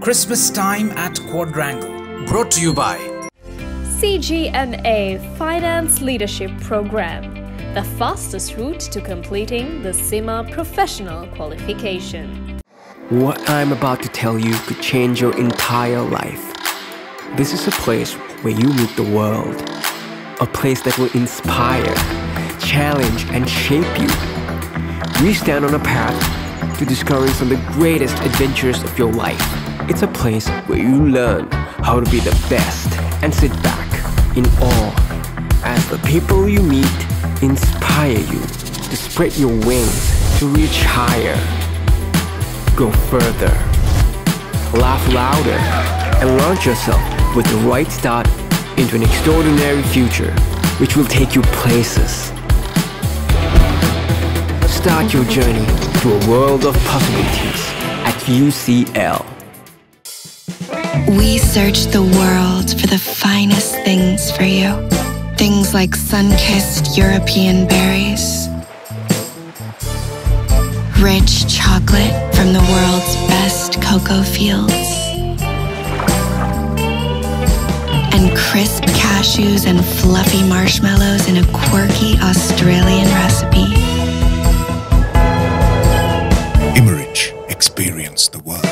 Christmas Time at Quadrangle. Brought to you by CGMA Finance Leadership Program, the fastest route to completing the CIMA Professional Qualification. What I'm about to tell you could change your entire life. This is a place where you meet the world. A place that will inspire, challenge, and shape you. We stand on a path to discovering some of the greatest adventures of your life. It's a place where you learn how to be the best and sit back in awe as the people you meet inspire you to spread your wings to reach higher, go further, laugh louder, and launch yourself with the right start into an extraordinary future which will take you places. Start your journey to a world of possibilities at UCL. We search the world for the finest things for you. Things like sun-kissed European berries, rich chocolate from the world's best cocoa fields, and crisp cashews and fluffy marshmallows in a quirky Australian recipe. Imerich, experience the world.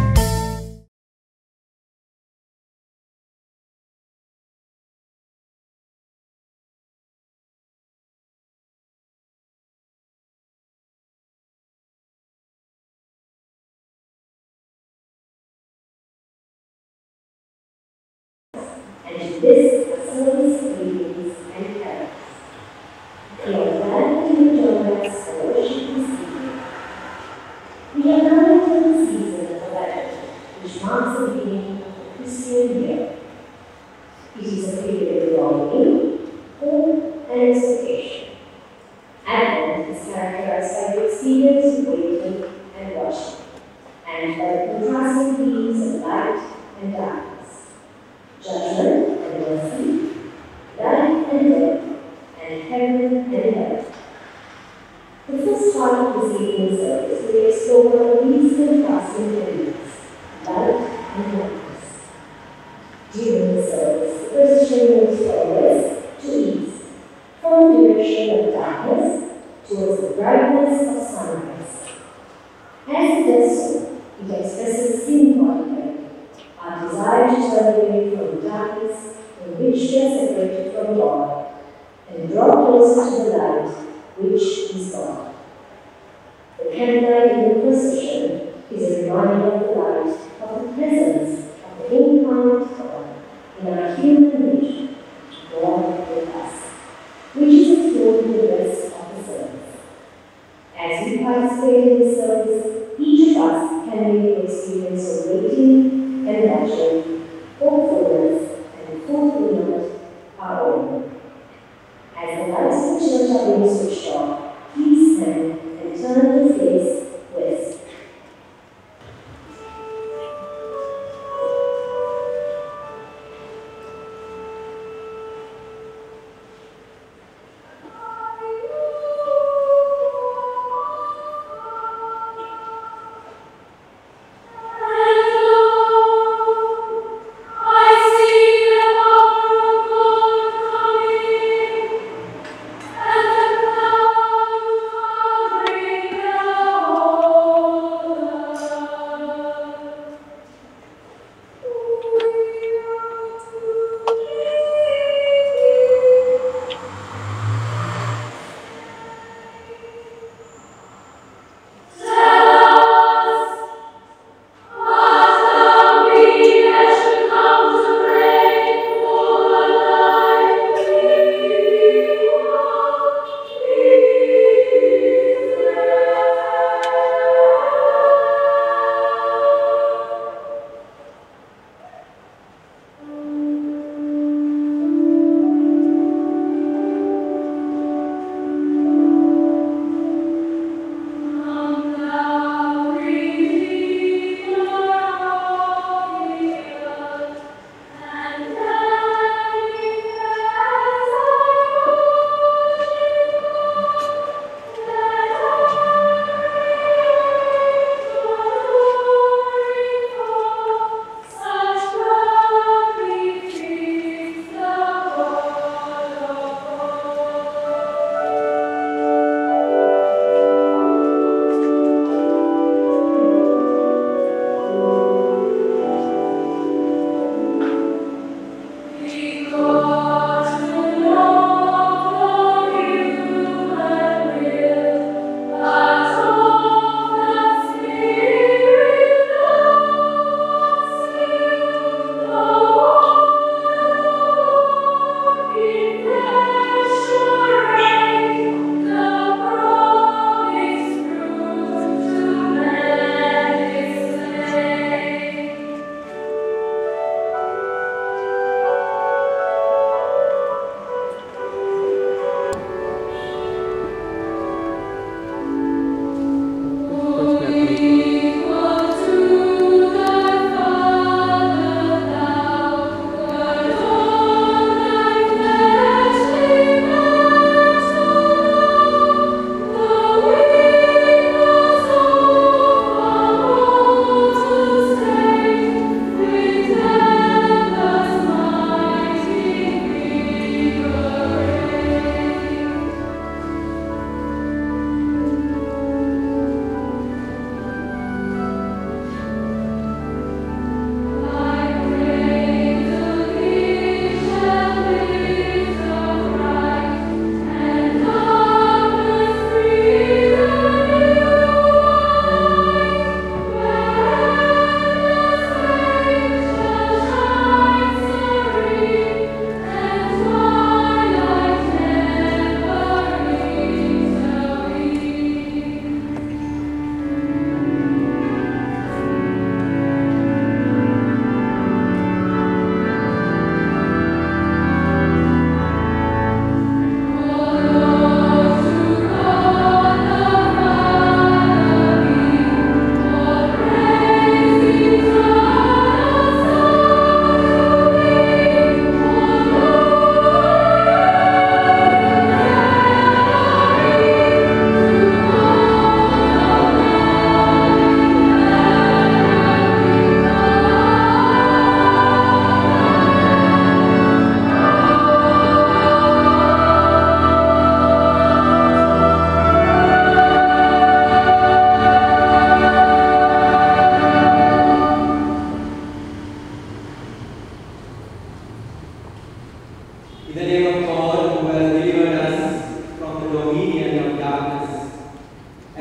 And this service meetings and helps. We are glad to join us for worship this evening. We are now into the season of Advent, which marks the beginning of the Christian year. It is a period of longing, hope, and expectation. Advent is characterized by the experience of waiting and watching, and by the contrasting themes of light and darkness, judgment and mercy, life and death, and heaven and hell. The first part of this evening service will explore these contrasting elements, light and darkness. During the service, the procession moves from west to east, from the direction of darkness towards the brightness of sunrise. As it does so, it expresses symbolically our desire to turn away from the darkness in which we are separated from God and draw closer to the light which is God. The candlelight in the procession is a reminder of the light of the presence of the incarnate God in our human nature, God with us, which is explored in the rest of the service. As we participate in this service, each of us can make the experience of waiting and watching, hopefulness and fulfillment our own. As the lights of the church are being switched off, please stand and turn your face west.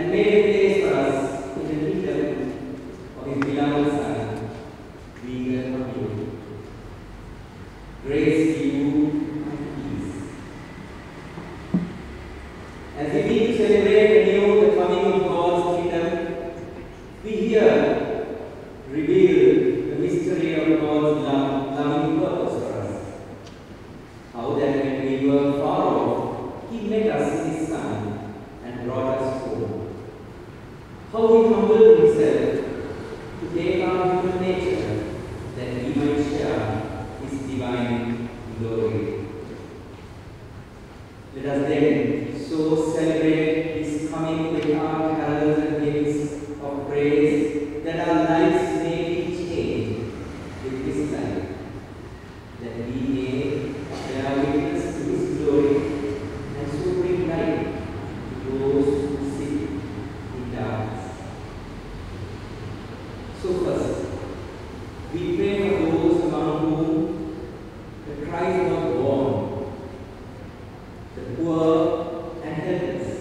and made a place for us in the kingdom of His beloved Son. We welcome you. Grace to you and peace. As we need to celebrate anew the coming of God's kingdom, we hear revealed the mystery of God's loving purpose for us. How that when we were far off, He met us in His Son and brought us home. How He humbled Himself to take our human nature that we might share His divine glory. Let us then so celebrate His coming with our carols and hymns of praise that our lives may be changed with His life, that we may bear witness to His glory and so bring light to those who sit in darkness. So first, we pray for those among whom the Christ was born, the poor and helpless,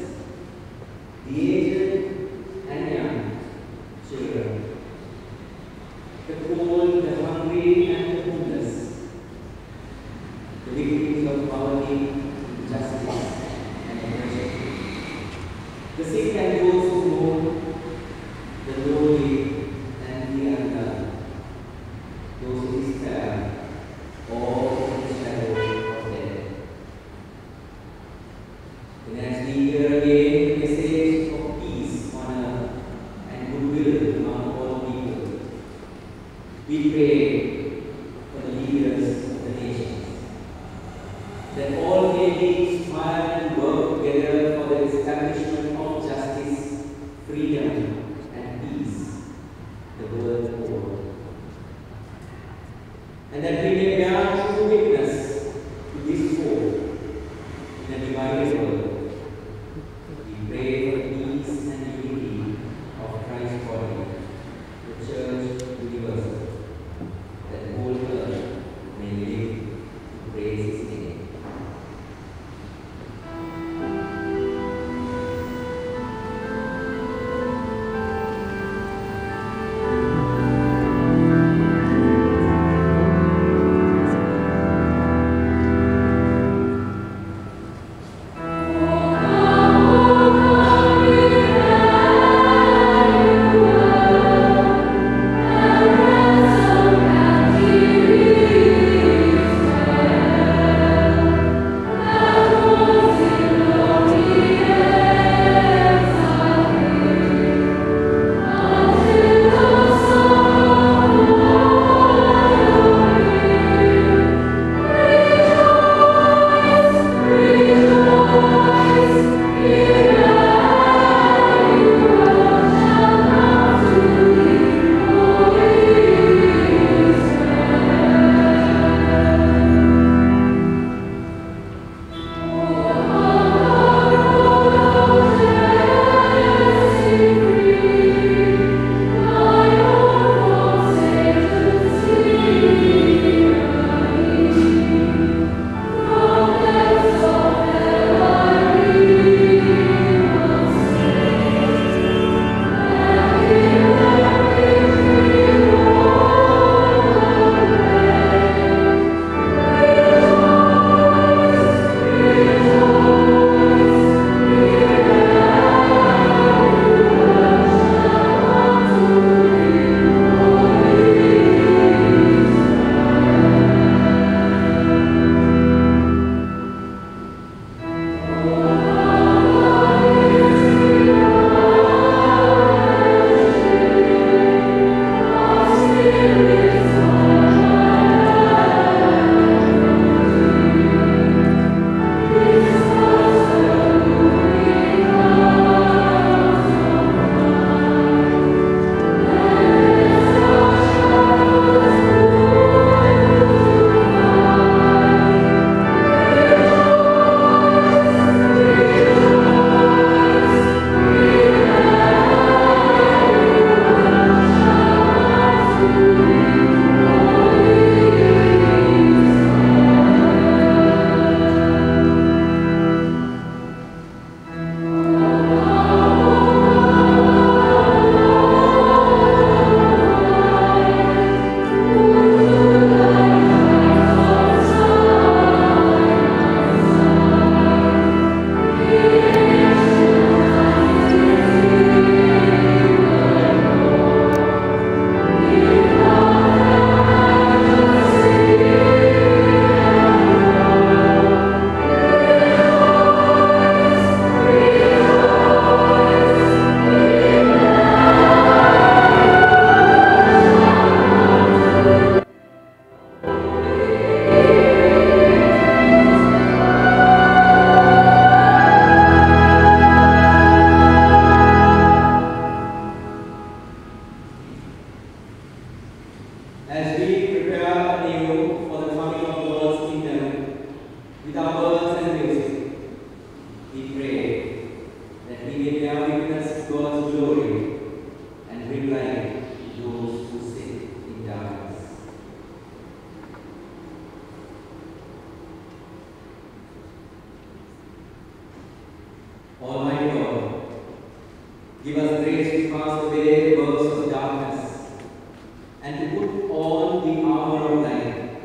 the grace to cast away the works of darkness and to put on the armor of light.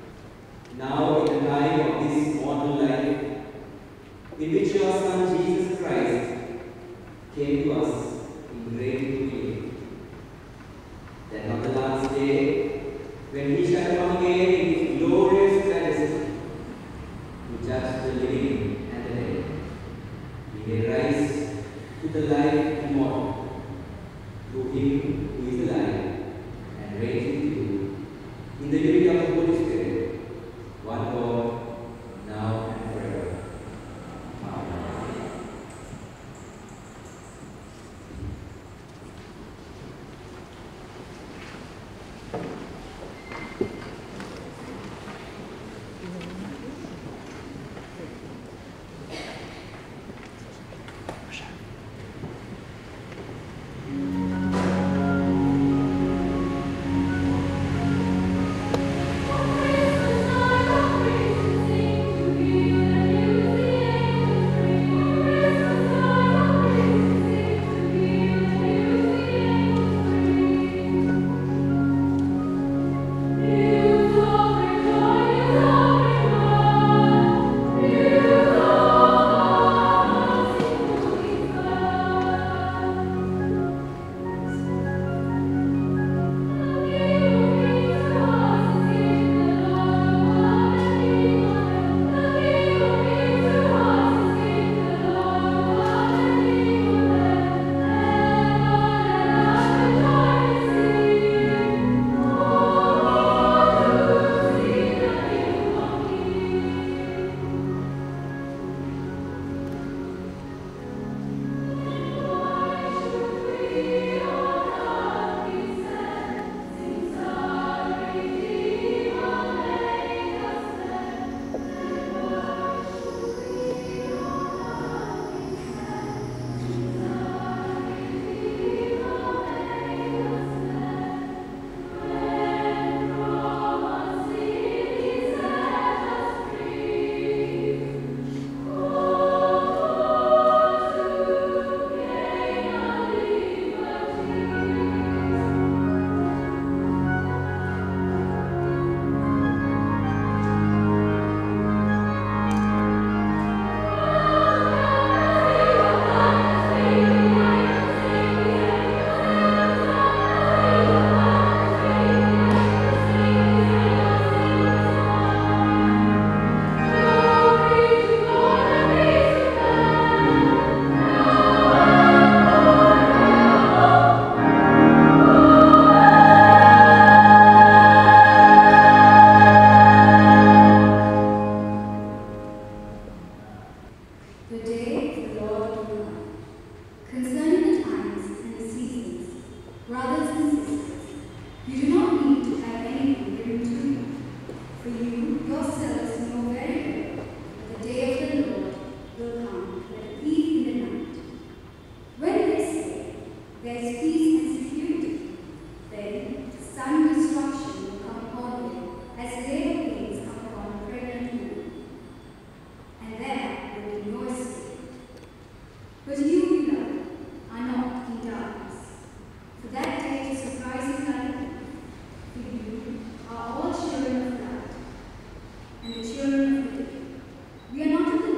Now, in the time of this mortal life, in which your Son Jesus Christ came to us in great humility, that on the last day, when he shall come again in his glorious majesty to judge the living and the dead, we may rise to the life immortal through him who is alive and reigns with you in the unity of the Holy Spirit, one God, now and forever. Amen.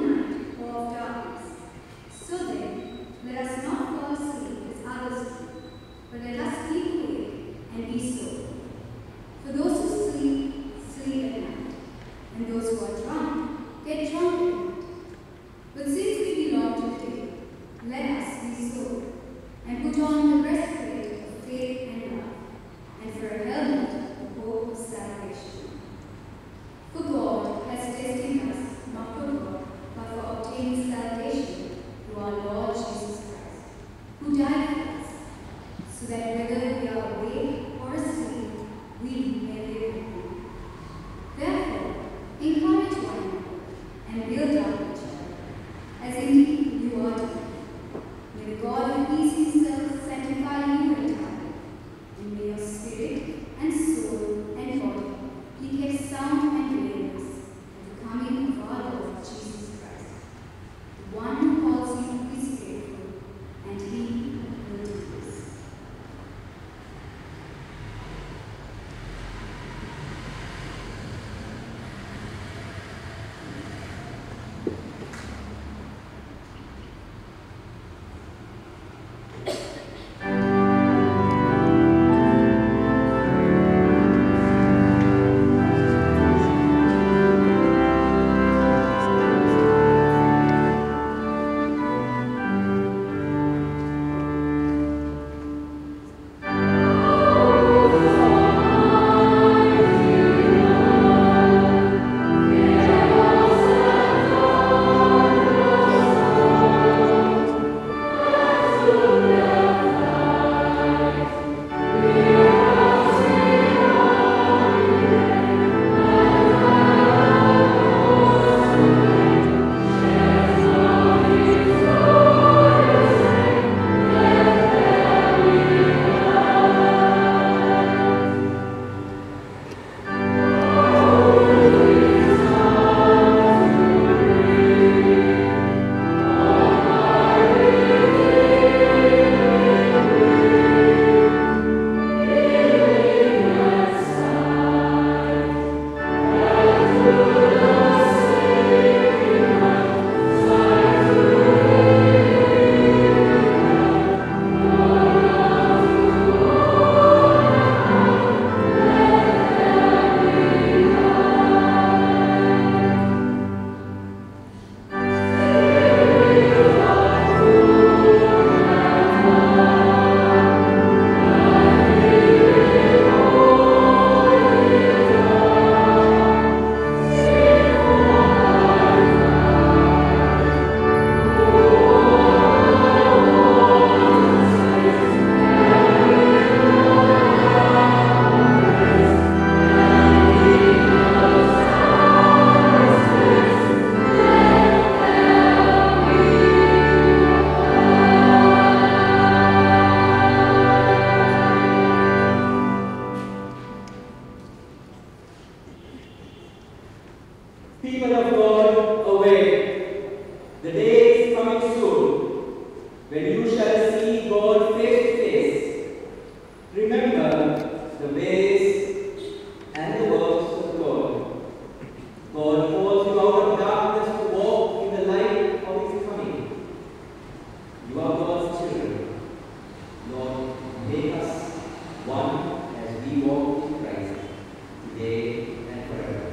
Let us not fall asleep as others do, Lord, make us one as we walk in Christ today and forever.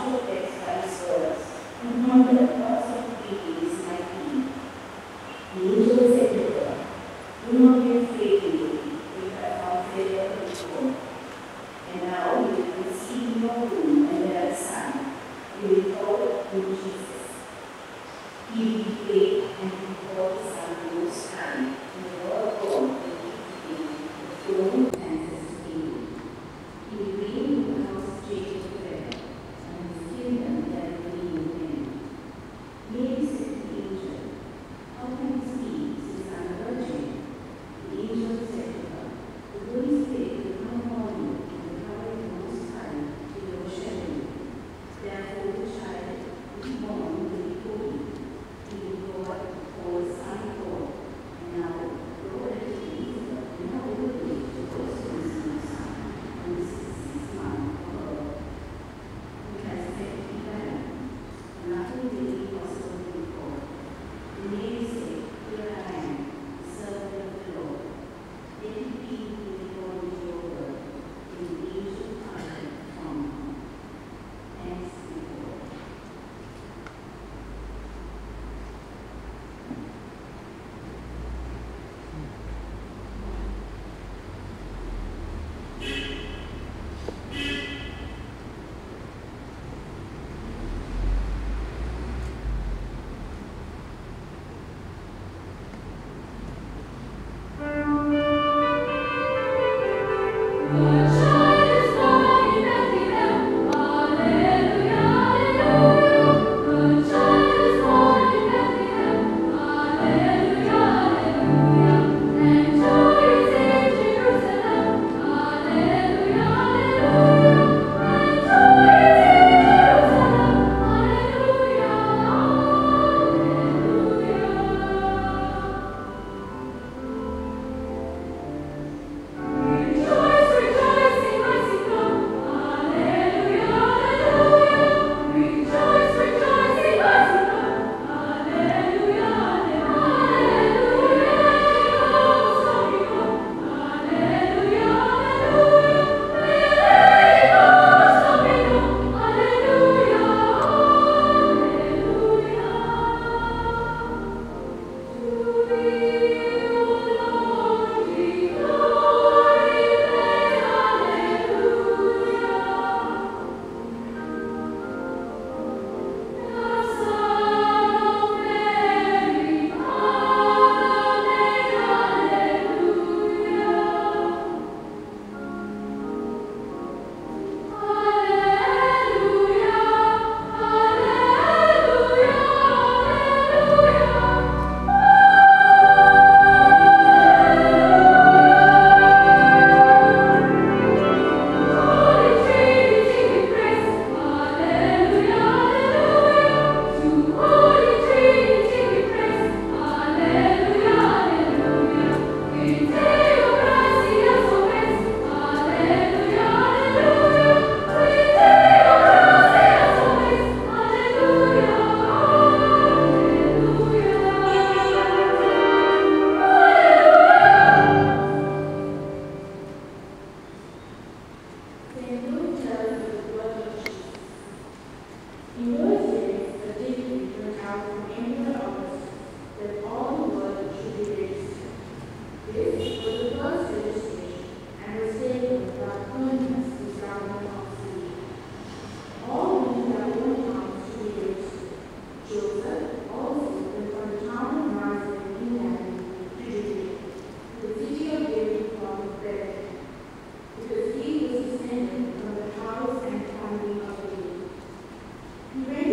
perplexed by his words, and wondered what sort of baby this might be. The angel said to her, "Do not be afraid, lady, you have found favor with God. And now you will conceive in your womb and bear a son. You will call him Jesus. He will be great and will be called the Son of the Most High, and the Lord God will give to him the throne and his kingdom. He will reign in the house of Jacob forever, and his kingdom there will be no end." Mary said to the angel, "How can this be, since I am a virgin?" The angel said to her, "The Holy Spirit will come upon you, and the power of the Most High will overshadow you. Therefore the child who is born will be holy. He will be called the Son of God. And now the Lord has released her in her old age to also receive a son, and this is the 6th month of her birth, who has said to be barren, and nothing will be possible with God." And Mary said, "Here I am, the servant of the Lord. Let it be with me according to your word." And the angel departed from her. Thanks be to God. He went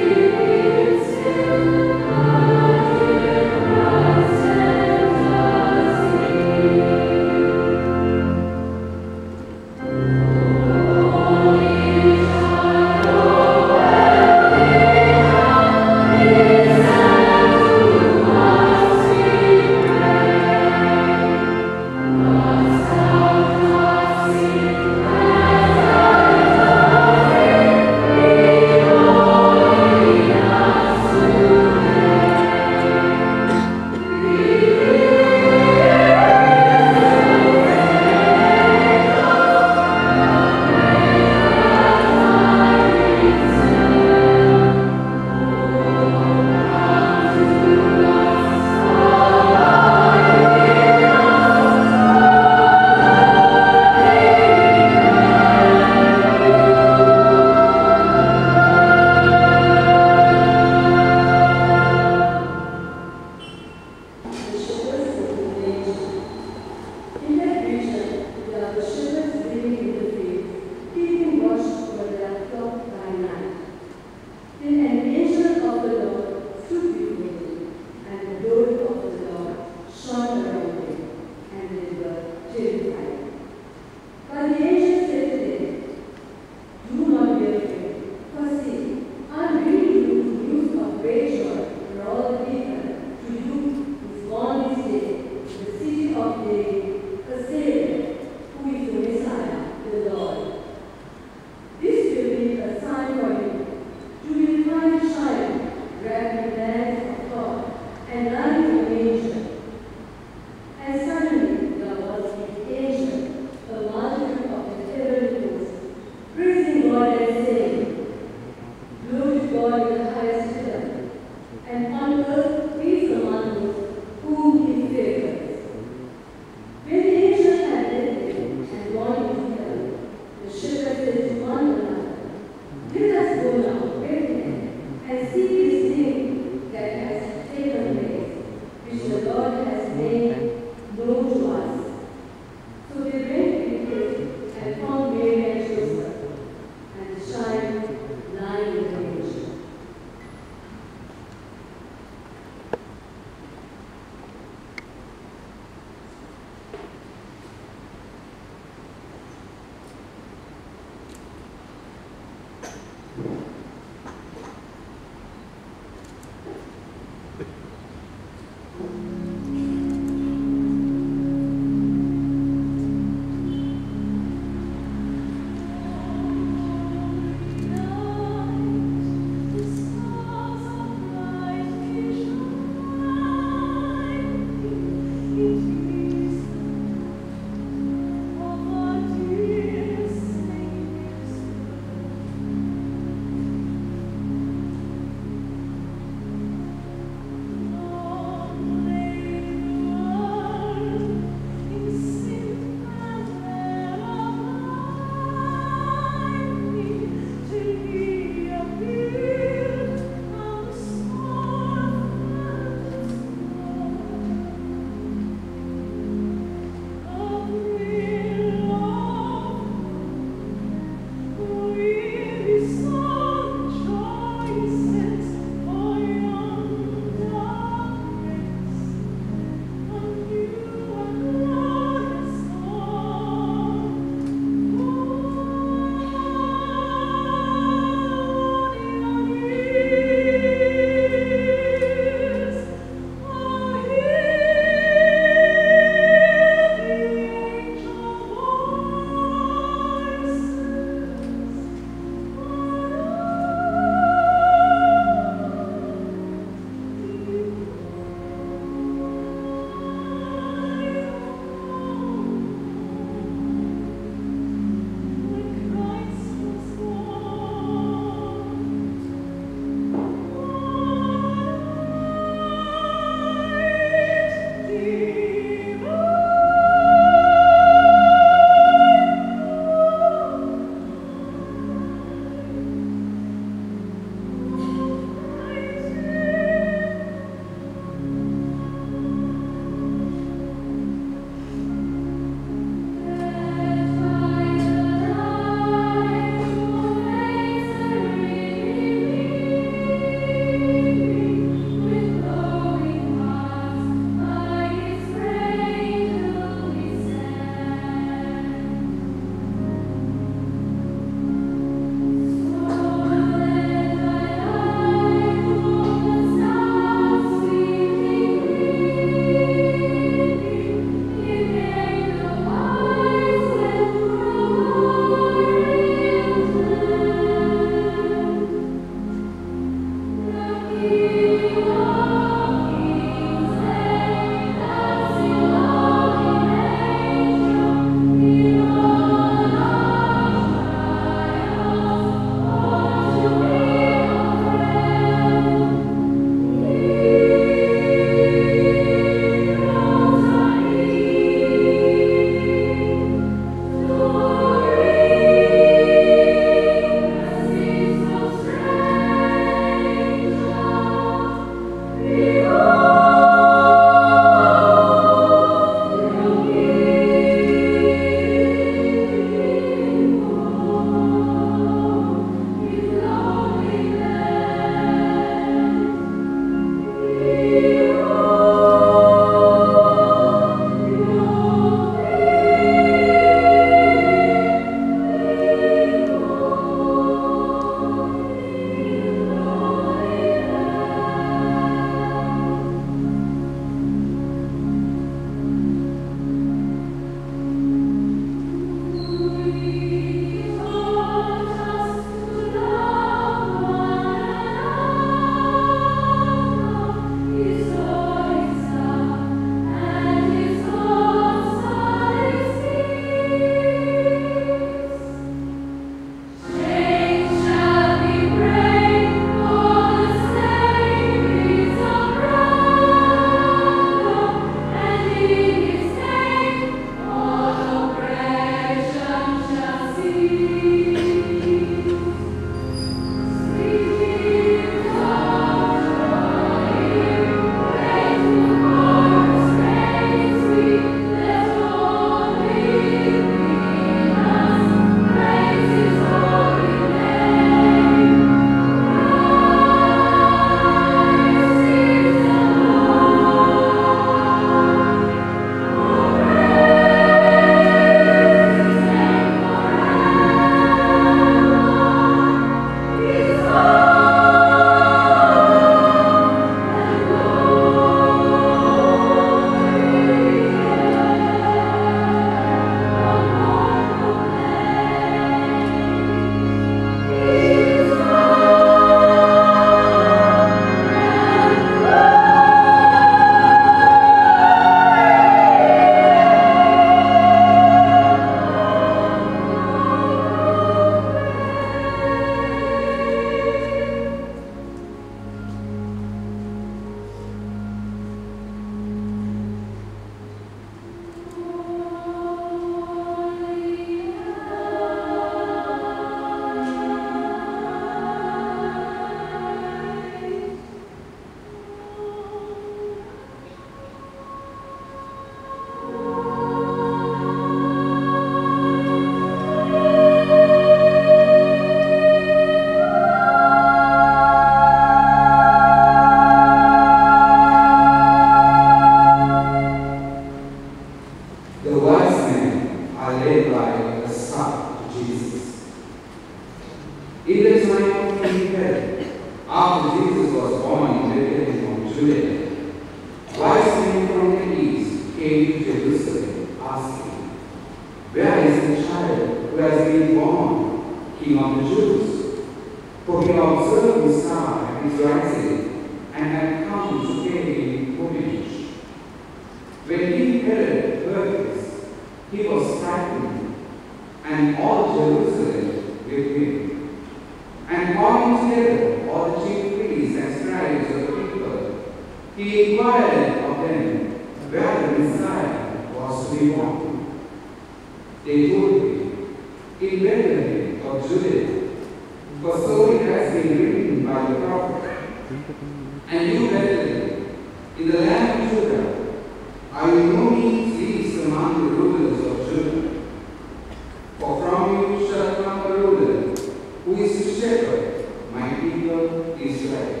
came to Jerusalem, asking, "Where is the child who has been born, King of the Jews? For he observed the star at his rising, and had come to pay him homage." When King Herod heard this, he was frightened, and all Jerusalem with him. And calling together all the chief priests and scribes of the people, he inquired of them where the Messiah was to be born. They told him, "In Bethlehem of Judea, for so it has been written by the prophet. And you, Bethlehem, in the land of Judah, are in no means least among the rulers of Judah. For from you shall come a ruler, who is to shepherd my people Israel."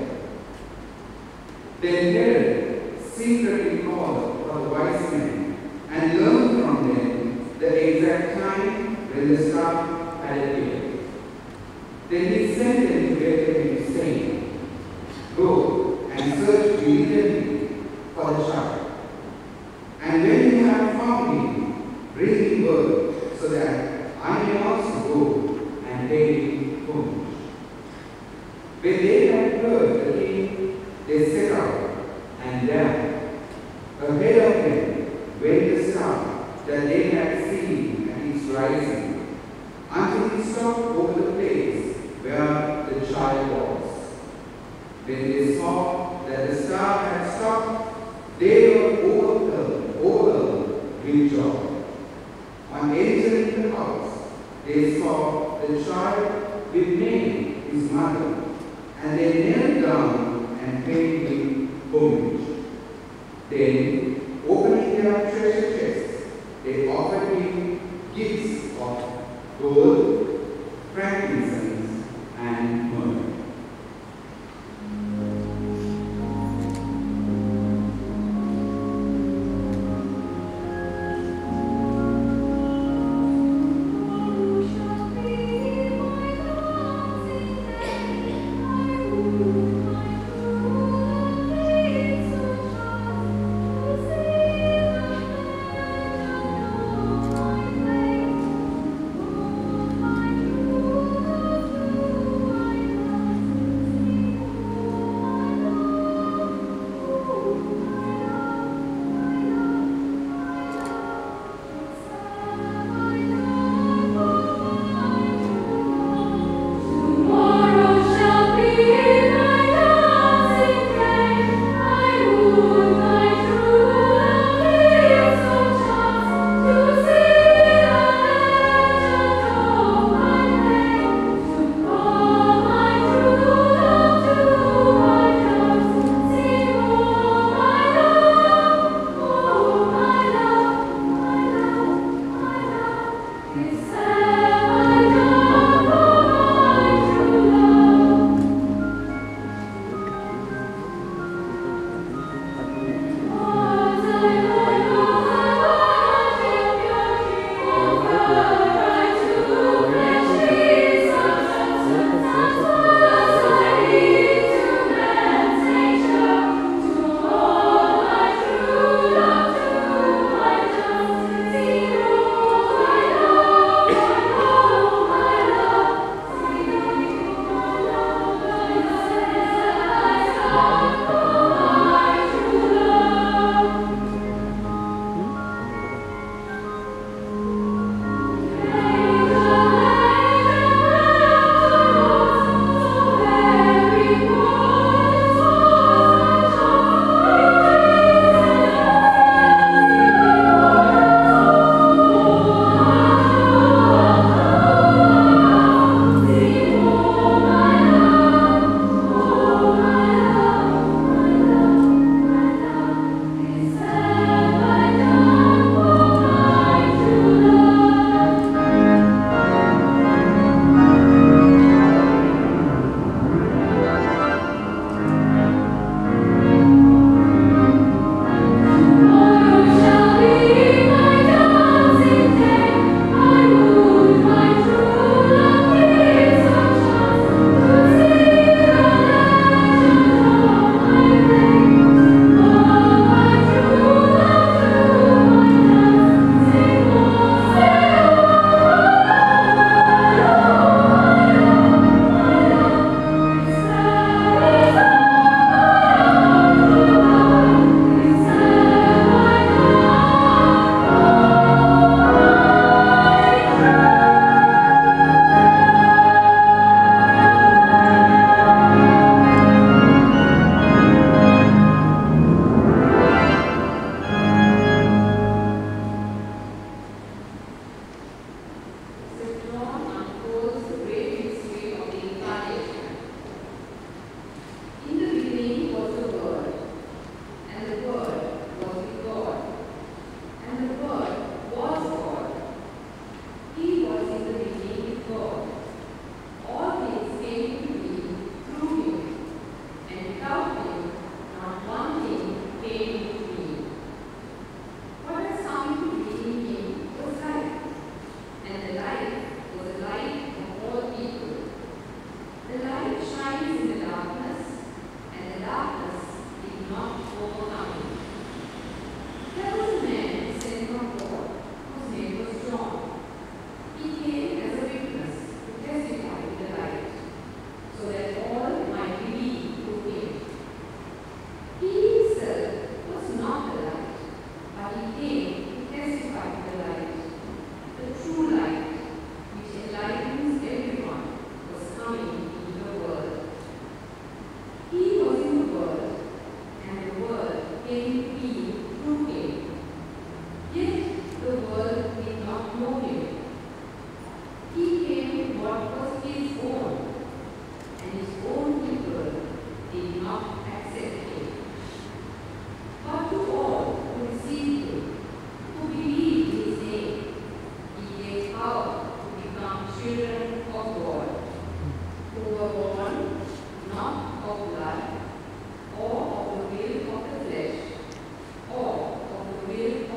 Then Herod secretly called for the wise men and learned from them the exact time when the star had appeared. Then he sent them to Bethlehem, saying, "Go and search diligently for the child. And when you have found him, bring me word, so that I may also go and pay him homage." When they had heard the king, they set out, and there, ahead of them, went the star that they had seen at its rising, until he stopped over the place where the child was. When they saw that the star had stopped, they were overwhelmed with joy. On entering the house, they saw the child with Mary, his mother, and they knelt down and paid him homage. Then, opening their treasure chests, they offered him gifts of gold, frankincense, and myrrh.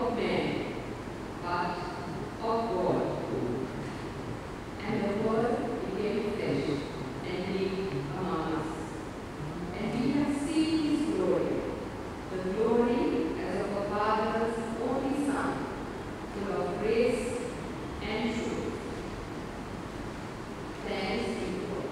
of man, but of God. And the Word became flesh and lived among us. And we have seen his glory, the glory as of the Father's only Son, full of grace and truth. Thanks be to God.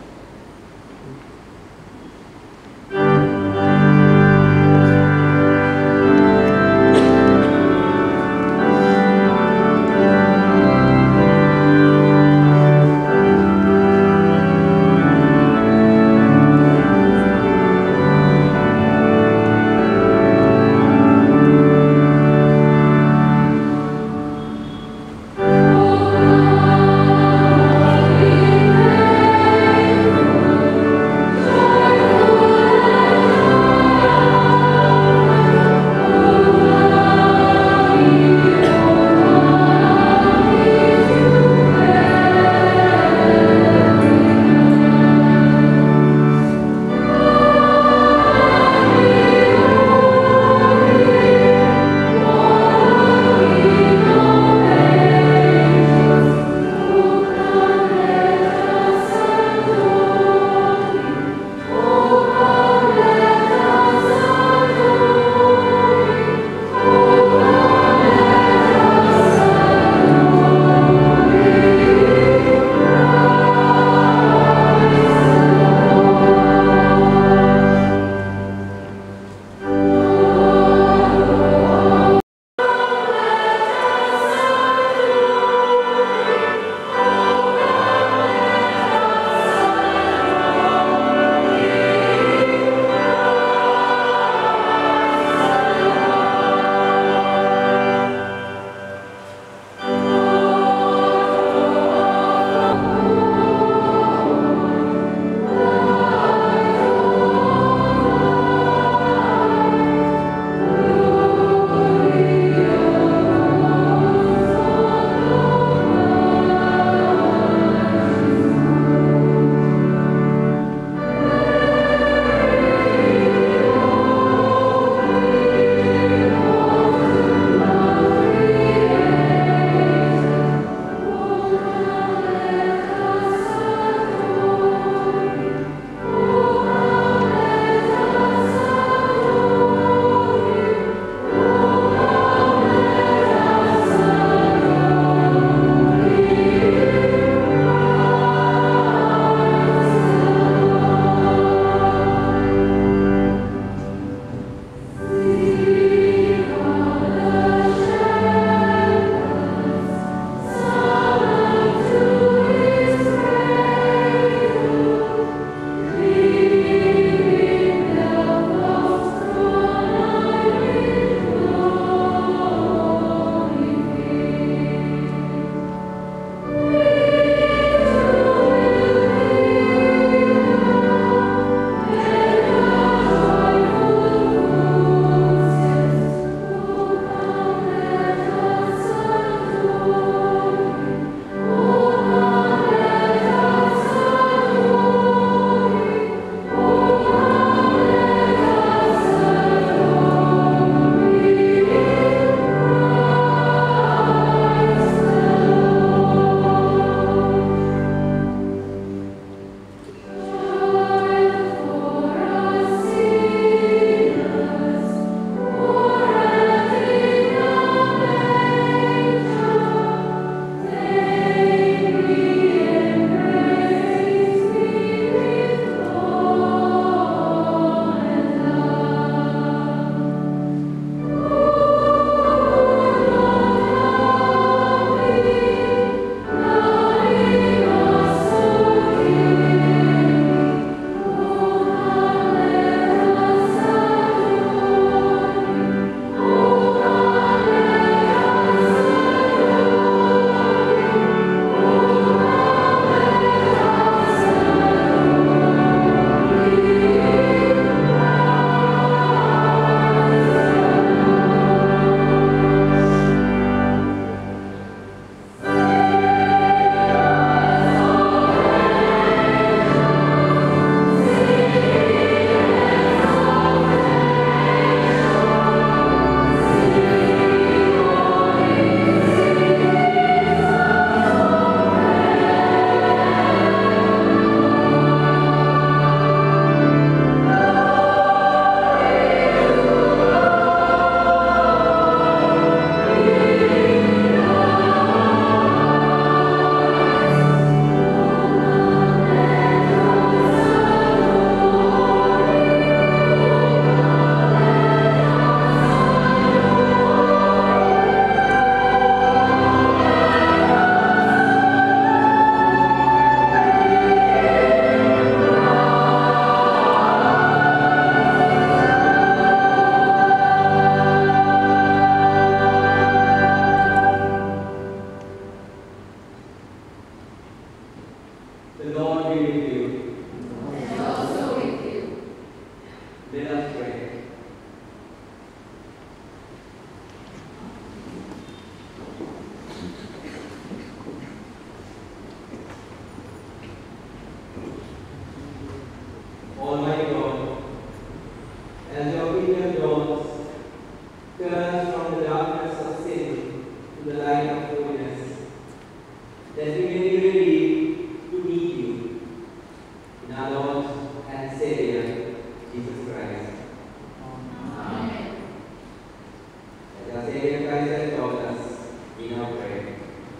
the light of holiness, that we may be ready to meet you in our Lord and Savior, Jesus Christ. Amen. As our Savior Christ has taught us, we now pray.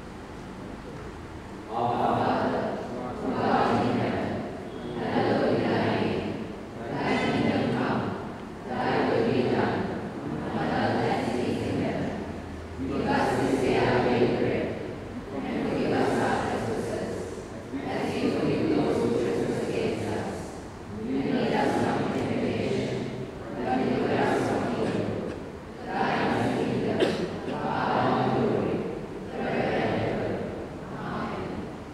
Our Father, who art in heaven, hallowed be thy name. Thy kingdom come, thy will be done, on earth as it is in heaven. Give us this day our daily bread, and forgive us our trespasses, as we forgive those who trespass against us. And lead us not into temptation, but deliver us from evil. Thine is the kingdom, the power, and glory, forever and ever. Amen.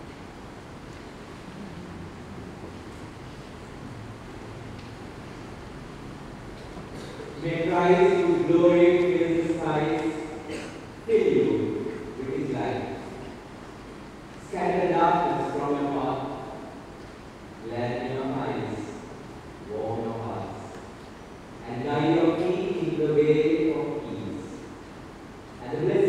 May Christ, whose glory fills the skies, fill you with his light. Scatter darkness from your heart, let your eyes warm your hearts, and guide your feet in the way of peace. And the blessed